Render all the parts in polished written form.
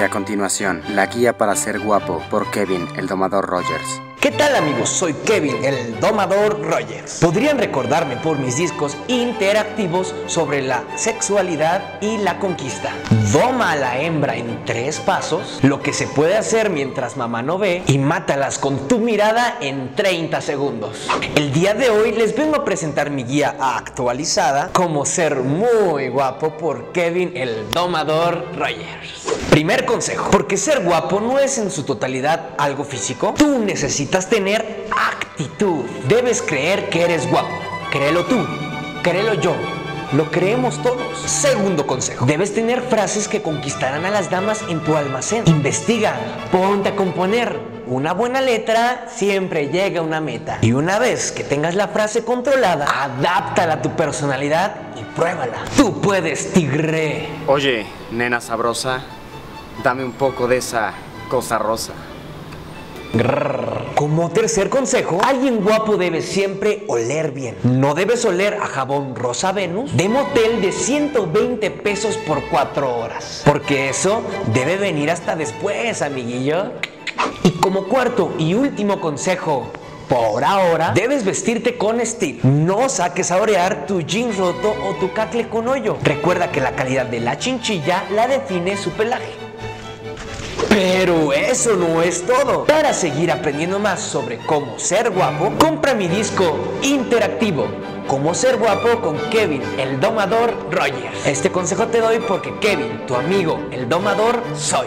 Y a continuación, la guía para ser guapo por Kevin, el domador Rogers. ¿Qué tal, amigos? Soy Kevin, el domador Rogers. Podrían recordarme por mis discos interactivos sobre la sexualidad y la conquista. Doma a la hembra en 3 pasos, lo que se puede hacer mientras mamá no ve, y mátalas con tu mirada en 30 segundos. El día de hoy les vengo a presentar mi guía actualizada, Cómo ser muy guapo por Kevin, el domador Rogers. Primer consejo, porque ser guapo no es en su totalidad algo físico. Tú necesitas tener actitud. Debes creer que eres guapo. Créelo tú, créelo yo. Lo creemos todos. Segundo consejo, debes tener frases que conquistarán a las damas en tu almacén. Investiga, ponte a componer. Una buena letra siempre llega a una meta. Y una vez que tengas la frase controlada, adáptala a tu personalidad y pruébala. Tú puedes, tigre. Oye, nena sabrosa, dame un poco de esa cosa rosa. Grrr. Como tercer consejo, alguien guapo debe siempre oler bien. No debes oler a jabón Rosa Venus de motel de 120 pesos por 4 horas, porque eso debe venir hasta después, amiguillo. Y como cuarto y último consejo, por ahora, debes vestirte con estilo. No saques a orear tu jean roto o tu cacle con hoyo. Recuerda que la calidad de la chinchilla la define su pelaje. Pero eso no es todo. Para seguir aprendiendo más sobre cómo ser guapo, compra mi disco interactivo, Cómo ser guapo con Kevin, el domador Rogers. Este consejo te doy porque Kevin, tu amigo, el domador, soy.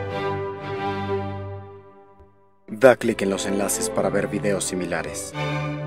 Da clic en los enlaces para ver videos similares.